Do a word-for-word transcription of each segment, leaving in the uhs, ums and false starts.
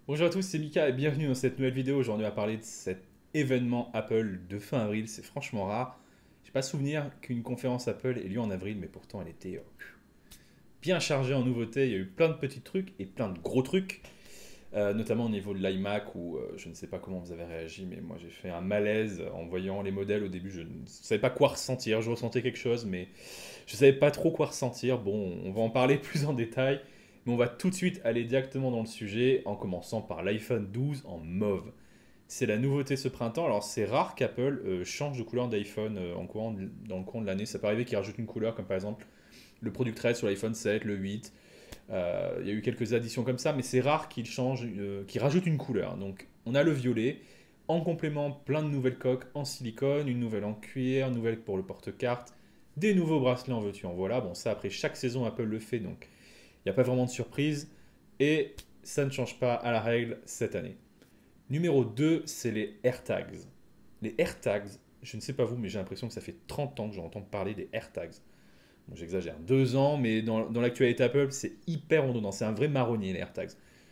Bonjour à tous, c'est Mika et bienvenue dans cette nouvelle vidéo. Aujourd'hui, on va parler de cet événement Apple de fin avril. C'est franchement rare. J'ai pas souvenir qu'une conférence Apple ait lieu en avril, mais pourtant elle était euh, bien chargée en nouveautés. Il y a eu plein de petits trucs et plein de gros trucs, euh, notamment au niveau de l'iMac où euh, je ne sais pas comment vous avez réagi, mais moi j'ai fait un malaise en voyant les modèles. Au début, je ne savais pas quoi ressentir. Je ressentais quelque chose, mais je savais pas trop quoi ressentir. Bon, on va en parler plus en détail, mais on va tout de suite aller directement dans le sujet en commençant par l'iPhone douze en mauve. C'est la nouveauté ce printemps. Alors c'est rare qu'Apple euh, change de couleur d'iPhone euh, en courant de- dans le courant de l'année. Ça peut arriver qu'ils rajoutent une couleur, comme par exemple le Product Red sur l'iPhone sept, le huit. Euh, Il y a eu quelques additions comme ça, mais c'est rare qu'ils changent, euh, qu'ils rajoutent une couleur. Donc on a le violet. En complément, plein de nouvelles coques en silicone, une nouvelle en cuir, une nouvelle pour le porte-carte, des nouveaux bracelets en veux-tu en voilà. Bon, ça après chaque saison Apple le fait, donc il n'y a pas vraiment de surprise. Et ça ne change pas à la règle cette année. Numéro deux, c'est les AirTags. Les AirTags, je ne sais pas vous, mais j'ai l'impression que ça fait trente ans que j'entends parler des AirTags. Bon, j'exagère, deux ans, mais dans, dans l'actualité Apple, c'est hyper redondant. C'est un vrai marronnier, les AirTags.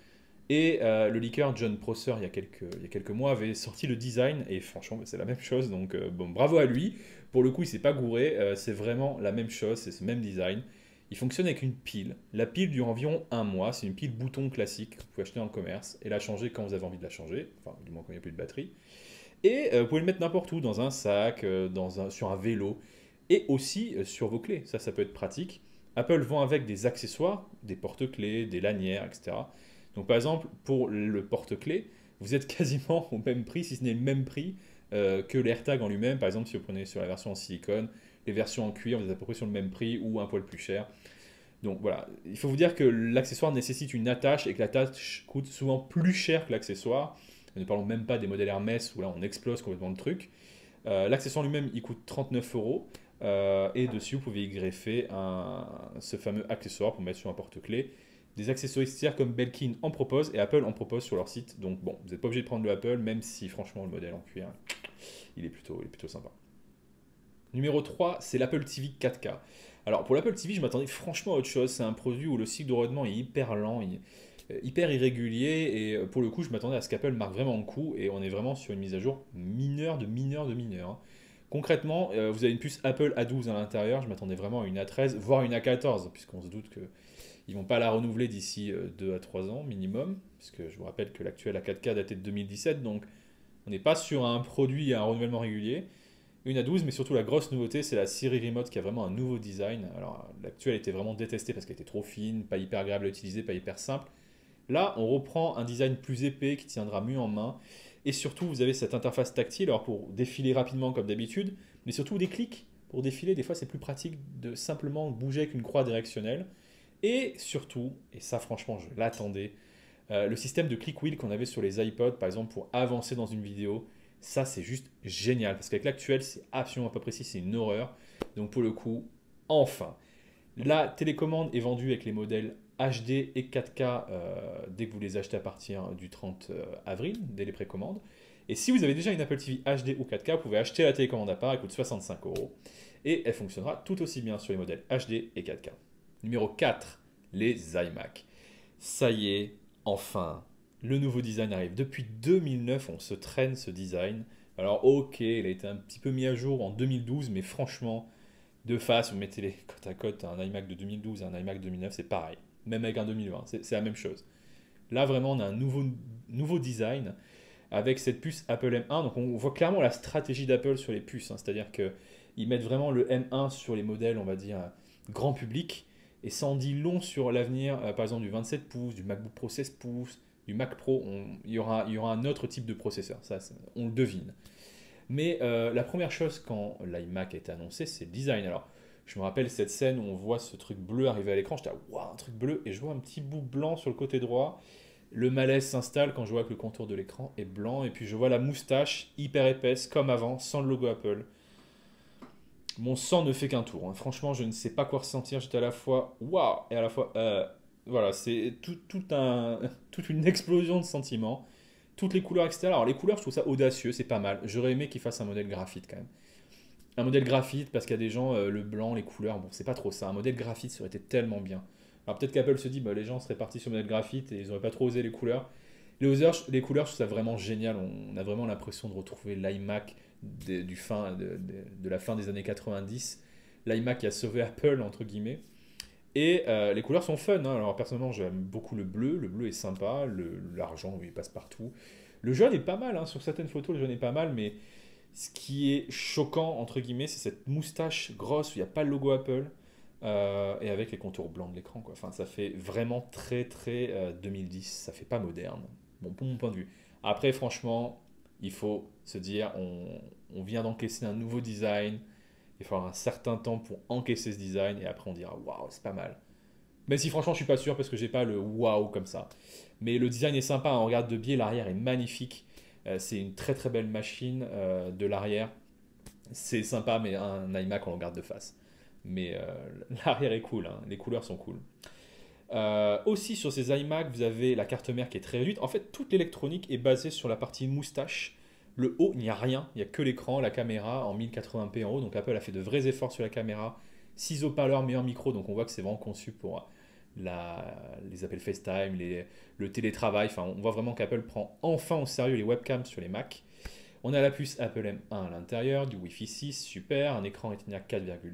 Et euh, le leaker John Prosser, il y, a quelques, il y a quelques mois, avait sorti le design, et franchement, c'est la même chose, donc euh, bon, bravo à lui. Pour le coup, il s'est pas gouré, euh, c'est vraiment la même chose, c'est ce même design. Il fonctionne avec une pile. La pile dure environ un mois, c'est une pile bouton classique que vous pouvez acheter dans le commerce, et la changer quand vous avez envie de la changer, enfin, du moins quand il n'y a plus de batterie. Et euh, vous pouvez le mettre n'importe où, dans un sac, euh, dans un, sur un vélo, et aussi euh, sur vos clés. Ça, ça peut être pratique. Apple vend avec des accessoires, des porte-clés, des lanières, et cetera. Donc par exemple, pour le porte-clés, vous êtes quasiment au même prix, si ce n'est le même prix euh, que l'AirTag en lui-même. Par exemple, si vous prenez sur la version en silicone, les versions en cuir, vous êtes à peu près sur le même prix ou un poil plus cher. Donc voilà, il faut vous dire que l'accessoire nécessite une attache et que l'attache coûte souvent plus cher que l'accessoire. Ne parlons même pas des modèles Hermès où là on explose complètement le truc. Euh, l'accessoire lui-même il coûte trente-neuf euros euh, et dessus vous pouvez y greffer un, ce fameux accessoire pour mettre sur un porte-clés. Des accessoires tiers comme Belkin en propose et Apple en propose sur leur site. Donc bon, vous n'êtes pas obligé de prendre le Apple même si franchement le modèle en cuir il est plutôt, il est plutôt sympa. Numéro trois, c'est l'Apple T V quatre K. Alors pour l'Apple T V, je m'attendais franchement à autre chose. C'est un produit où le cycle de rendement est hyper lent, il- euh, hyper irrégulier. Et euh, pour le coup, je m'attendais à ce qu'Apple marque vraiment le coup. Et on est vraiment sur une mise à jour mineure de mineure de mineure, hein. Concrètement, euh, vous avez une puce Apple A douze à l'intérieur. Je m'attendais vraiment à une A treize, voire une A quatorze, puisqu'on se doute qu'ils ne vont pas la renouveler d'ici euh, deux à trois ans minimum. Puisque je vous rappelle que l'actuelle A quatre K datait de deux mille dix-sept. Donc on n'est pas sur un produit à un renouvellement régulier. Une à douze, mais surtout la grosse nouveauté, c'est la Siri Remote qui a vraiment un nouveau design. Alors, l'actuelle était vraiment détestée parce qu'elle était trop fine, pas hyper agréable à utiliser, pas hyper simple. Là, on reprend un design plus épais qui tiendra mieux en main. Et surtout, vous avez cette interface tactile alors pour défiler rapidement comme d'habitude, mais surtout des clics. Pour défiler, des fois, c'est plus pratique de simplement bouger avec une croix directionnelle. Et surtout, et ça franchement, je l'attendais, euh, le système de click wheel qu'on avait sur les iPods, par exemple, pour avancer dans une vidéo, ça c'est juste génial. Parce qu'avec l'actuel, c'est absolument pas précis, c'est une horreur. Donc pour le coup, enfin. La télécommande est vendue avec les modèles H D et quatre K euh, dès que vous les achetez à partir du trente avril, dès les précommandes. Et si vous avez déjà une Apple T V H D ou quatre K, vous pouvez acheter la télécommande à part, elle coûte soixante-cinq euros. Et elle fonctionnera tout aussi bien sur les modèles H D et quatre K. Numéro quatre, les iMac. Ça y est, enfin, le nouveau design arrive. Depuis deux mille neuf, on se traîne ce design. Alors ok, il a été un petit peu mis à jour en deux mille douze, mais franchement, de face, vous mettez les côte à côte, un iMac de deux mille douze et un iMac de deux mille neuf, c'est pareil. Même avec un deux mille vingt, c'est c'est la même chose. Là, vraiment, on a un nouveau, nouveau design avec cette puce Apple M un. Donc, on voit clairement la stratégie d'Apple sur les puces, hein. C'est-à-dire qu'ils mettent vraiment le M un sur les modèles, on va dire, grand public. Et ça en dit long sur l'avenir, euh, par exemple, du vingt-sept pouces, du MacBook Pro seize pouces, du Mac Pro. On- il, y aura, il y aura un autre type de processeur, ça, ça, on le devine. Mais euh, la première chose quand l'iMac a été annoncé, c'est le design. Alors, je me rappelle cette scène où on voit ce truc bleu arriver à l'écran. J'étais, waouh, un truc bleu. Et je vois un petit bout blanc sur le côté droit. Le malaise s'installe quand je vois que le contour de l'écran est blanc. Et puis je vois la moustache hyper épaisse, comme avant, sans le logo Apple. Mon sang ne fait qu'un tour, hein. Franchement, je ne sais pas quoi ressentir. J'étais à la fois waouh et à la fois. euh, voilà, c'est tout, tout un, toute une explosion de sentiments. Toutes les couleurs, et cetera. Alors, les couleurs, je trouve ça audacieux, c'est pas mal. J'aurais aimé qu'ils fassent un modèle graphite quand même. Un modèle graphite, parce qu'il y a des gens, euh, le blanc, les couleurs, bon, c'est pas trop ça. Un modèle graphite, ça aurait été tellement bien. Alors peut-être qu'Apple se dit, bah, les gens seraient partis sur le modèle graphite et ils auraient pas trop osé les couleurs. Les couleurs, les couleurs, je trouve ça vraiment génial. On a vraiment l'impression de retrouver l'iMac de, du fin, de, de, de la fin des années quatre-vingt-dix. L'iMac qui a sauvé Apple, entre guillemets. Et euh, les couleurs sont fun, hein. Alors personnellement, j'aime beaucoup le bleu. Le bleu est sympa. Le- L'argent, oui, il passe partout. Le jaune est pas mal, hein. Sur certaines photos, le jaune est pas mal. Mais ce qui est choquant, entre guillemets, c'est cette moustache grosse où il n'y a pas le logo Apple. Euh, et avec les contours blancs de l'écran, quoi. Enfin, ça fait vraiment très, très euh, deux mille dix. Ça fait pas moderne. Bon, pour mon point de vue. Après, franchement, il faut se dire, on, on vient d'encaisser un nouveau design. Il faudra un certain temps pour encaisser ce design et après on dira waouh, c'est pas mal. Même si franchement, je suis pas sûr parce que j'ai pas le waouh comme ça. Mais le design est sympa, hein. On regarde de biais, l'arrière est magnifique. Euh, c'est une très très belle machine euh, de l'arrière. C'est sympa, mais un iMac on le regarde de face. Mais euh, l'arrière est cool, hein. Les couleurs sont cool. Euh, aussi sur ces iMac, vous avez la carte mère qui est très réduite. En fait, toute l'électronique est basée sur la partie moustache. Le haut, il n'y a rien, il n'y a que l'écran, la caméra en mille quatre-vingts p en haut. Donc Apple a fait de vrais efforts sur la caméra. six haut-parleurs, meilleur micro, donc on voit que c'est vraiment conçu pour la, les appels FaceTime, les, le télétravail. Enfin, on voit vraiment qu'Apple prend enfin au sérieux les webcams sur les Mac. On a la puce Apple M un à l'intérieur, du Wi-Fi six, super, un écran Retina quatre virgule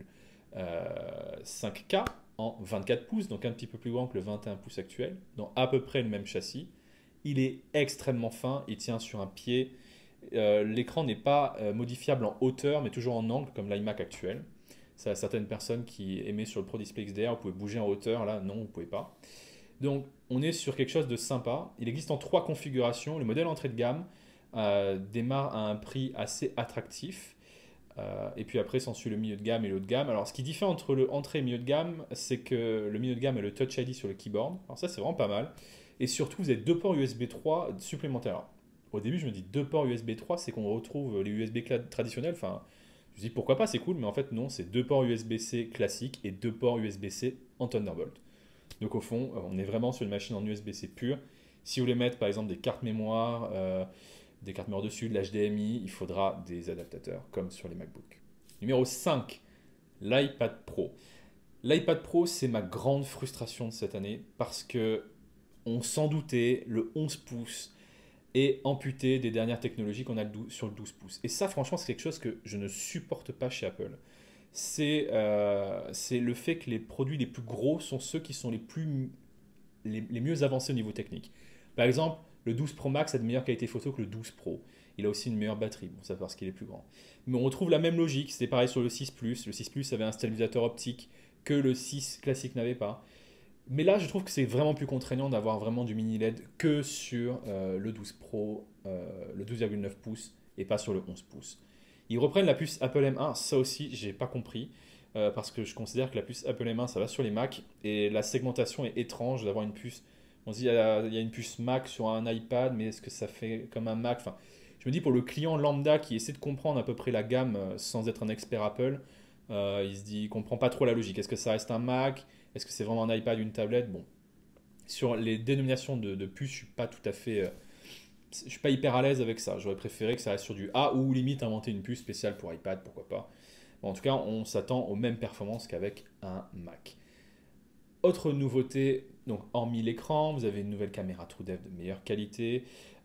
cinq K en vingt-quatre pouces, donc un petit peu plus grand que le vingt et un pouces actuel, dans à peu près le même châssis. Il est extrêmement fin, il tient sur un pied. Euh, L'écran n'est pas euh, modifiable en hauteur, mais toujours en angle, comme l'iMac actuel. Ça, certaines personnes qui aimaient sur le Pro Display X D R, vous pouvez bouger en hauteur, là non, vous ne pouvez pas. Donc on est sur quelque chose de sympa. Il existe en trois configurations. Le modèle entrée de gamme euh, démarre à un prix assez attractif. Euh, et puis après s'ensuit le milieu de gamme et le haut de gamme. Alors ce qui diffère entre le entrée et le milieu de gamme, c'est que le milieu de gamme a le Touch I D sur le keyboard. Alors ça c'est vraiment pas mal. Et surtout vous avez deux ports U S B trois supplémentaires. Alors, au début je me dis deux ports U S B trois, c'est qu'on retrouve les U S B traditionnels. Enfin je me dis pourquoi pas, c'est cool, mais en fait non, c'est deux ports U S B C classiques et deux ports U S B C en Thunderbolt. Donc au fond, on est vraiment sur une machine en U S B C pure. Si vous voulez mettre par exemple des cartes mémoire, euh, des cartes mémoire dessus, de l'H D M I, il faudra des adaptateurs comme sur les MacBooks. Numéro cinq, l'iPad Pro. L'iPad Pro, c'est ma grande frustration de cette année parce que on s'en doutait, le onze pouces est amputé des dernières technologies qu'on a sur le douze pouces. Et ça, franchement, c'est quelque chose que je ne supporte pas chez Apple. C'est euh, c'est le fait que les produits les plus gros sont ceux qui sont les, plus, les, les mieux avancés au niveau technique. Par exemple, le douze Pro Max a de meilleure qualité photo que le douze Pro. Il a aussi une meilleure batterie, bon, ça parce qu'il est plus grand. Mais on retrouve la même logique, c'était pareil sur le six Plus. Le six Plus avait un stabilisateur optique que le six classique n'avait pas. Mais là, je trouve que c'est vraiment plus contraignant d'avoir vraiment du mini L E D que sur euh, le douze Pro, euh, le douze virgule neuf pouces et pas sur le onze pouces. Ils reprennent la puce Apple M un, ça aussi, j'ai pas compris. euh, parce que je considère que la puce Apple M un, ça va sur les Mac. Et la segmentation est étrange d'avoir une puce. On se dit, il y, a, il y a une puce Mac sur un iPad, mais est-ce que ça fait comme un Mac? Enfin, je me dis, pour le client lambda qui essaie de comprendre à peu près la gamme euh, sans être un expert Apple, euh, il se dit, il comprend pas trop la logique. Est-ce que ça reste un Mac? Est-ce que c'est vraiment un iPad ou une tablette? Bon, sur les dénominations de, de puces, je suis pas tout à fait, euh, je suis pas hyper à l'aise avec ça. J'aurais préféré que ça reste sur du A ou limite inventer une puce spéciale pour iPad, pourquoi pas. Bon, en tout cas, on s'attend aux mêmes performances qu'avec un Mac. Autre nouveauté, donc hormis l'écran, vous avez une nouvelle caméra TrueDepth de meilleure qualité,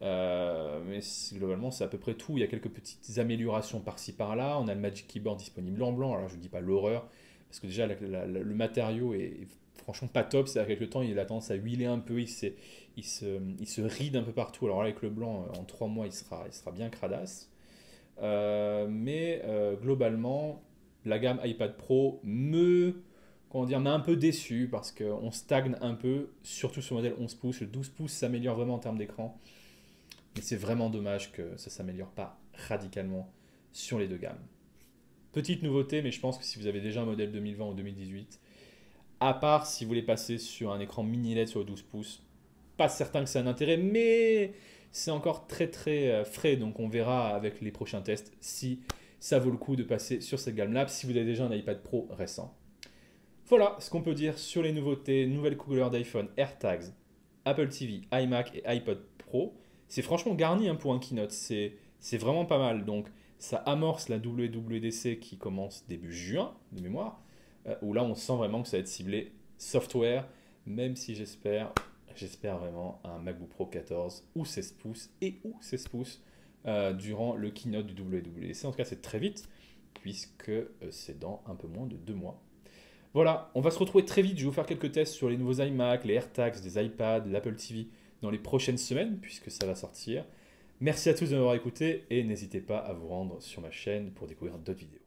euh, mais globalement c'est à peu près tout. Il y a quelques petites améliorations par-ci par-là. On a le Magic Keyboard disponible en blanc. Alors je ne dis pas l'horreur, parce que déjà la, la, la, le matériau est, est franchement pas top. C'est à quelques temps il a tendance à huiler un peu, il, il, se, il se ride un peu partout. Alors là avec le blanc, en trois mois il sera, il sera bien cradasse. Euh, mais euh, globalement, la gamme iPad Pro me comment dire, m'a un peu déçu parce qu'on stagne un peu, surtout sur le modèle onze pouces. Le douze pouces s'améliore vraiment en termes d'écran, mais c'est vraiment dommage que ça ne s'améliore pas radicalement sur les deux gammes. Petite nouveauté, mais je pense que si vous avez déjà un modèle deux mille vingt ou deux mille dix-huit, à part si vous voulez passer sur un écran mini L E D sur le douze pouces, pas certain que c'est un intérêt, mais c'est encore très très frais, donc on verra avec les prochains tests si ça vaut le coup de passer sur cette gamme-là, si vous avez déjà un iPad Pro récent. Voilà ce qu'on peut dire sur les nouveautés, nouvelles couleurs d'iPhone, AirTags, Apple T V, iMac et iPod Pro. C'est franchement garni hein, pour un keynote, c'est vraiment pas mal. Donc ça amorce la W W D C qui commence début juin, de mémoire, euh, où là on sent vraiment que ça va être ciblé software, même si j'espère j'espère vraiment un MacBook Pro quatorze ou seize pouces et ou seize pouces euh, durant le keynote du W W D C. En tout cas, c'est très vite, puisque euh, c'est dans un peu moins de deux mois. Voilà, on va se retrouver très vite. Je vais vous faire quelques tests sur les nouveaux iMac, les AirTags, les iPads, l'Apple T V dans les prochaines semaines, puisque ça va sortir. Merci à tous de m'avoir écouté et n'hésitez pas à vous rendre sur ma chaîne pour découvrir d'autres vidéos.